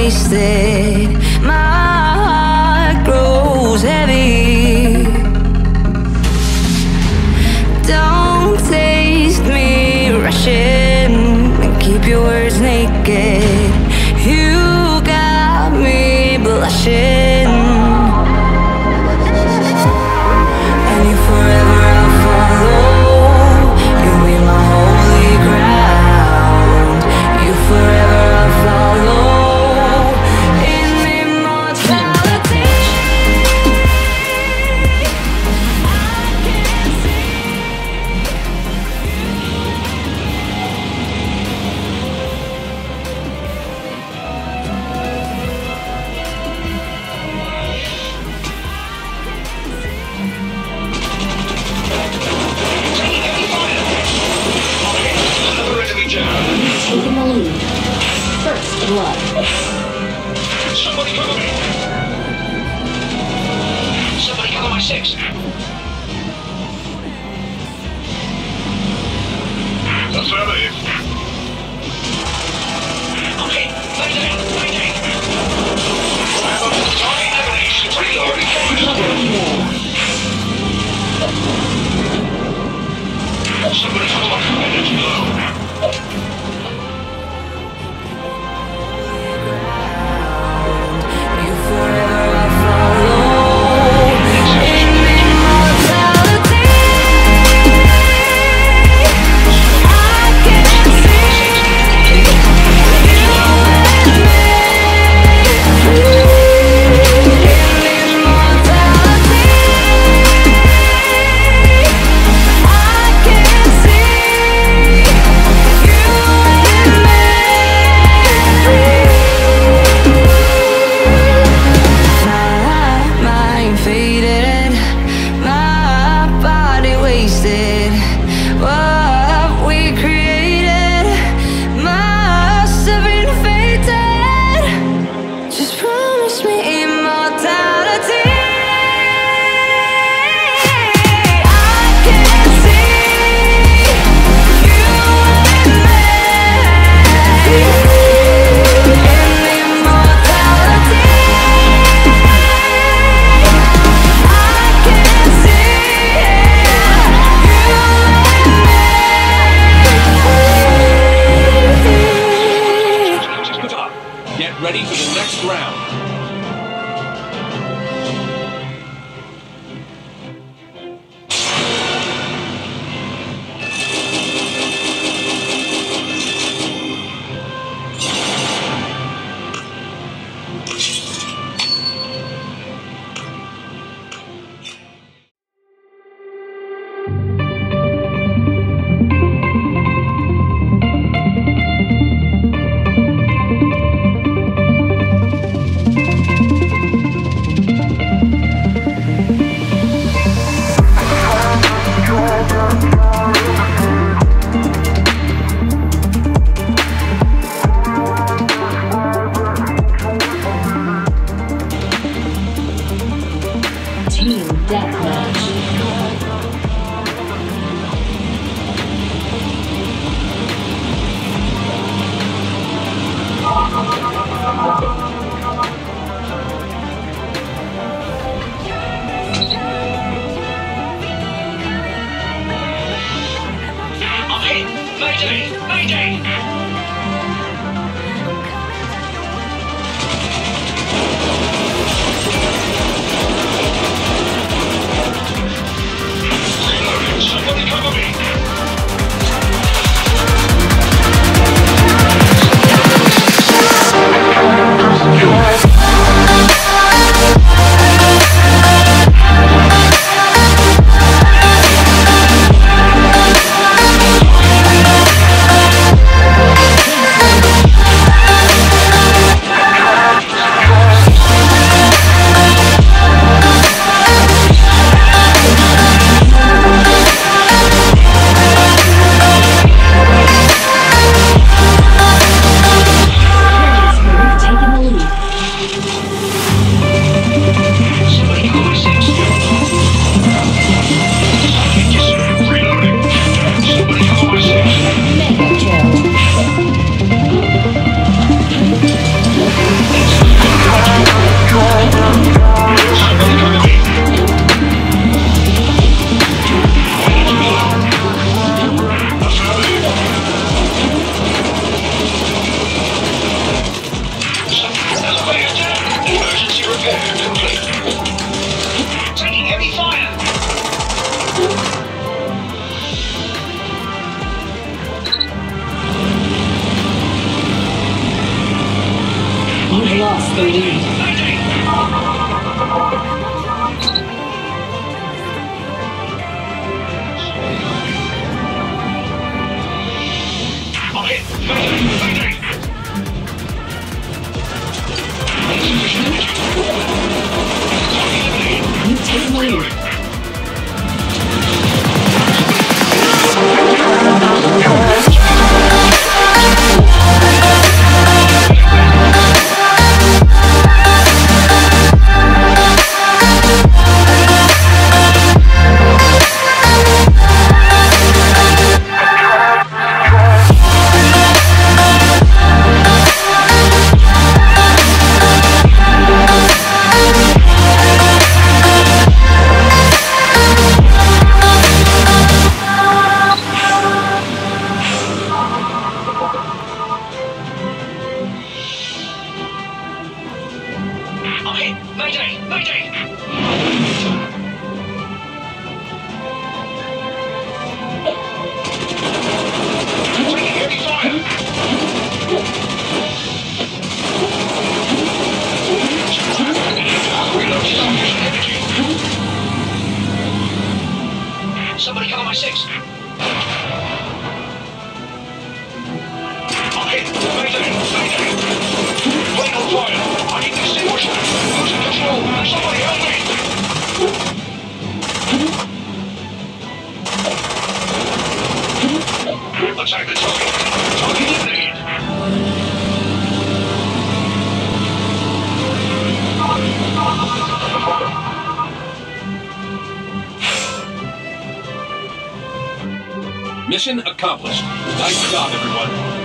wasted. My heart grows heavy. Don't taste me rushing, keep your words naked. You got me blushing, and you forever I'll follow. You'll be my holy ground. You forever I'll follow. In immortality, I can Taking the lead. First blood. Somebody cover me! Somebody cover my six! Affirmative. Okay, maintain. Target elimination. Somebody cover my energy low. you forever I'll follow. In immortality, I can see you and me. In immortality, the lead. Mayday! I'm hit! Mayday! Mayday! Insufficient energy. Target eliminated. You take the lead. I'm hit! Mayday! Mayday! Taking heavy fire! Reload insufficient energy. Somebody cover my six. I'm hit! Mayday! Mayday! Plane on fire! I need to extinguish that! Losing control! Somebody help me! Attack the target! Target eliminated! Mission accomplished. Nice job, everyone.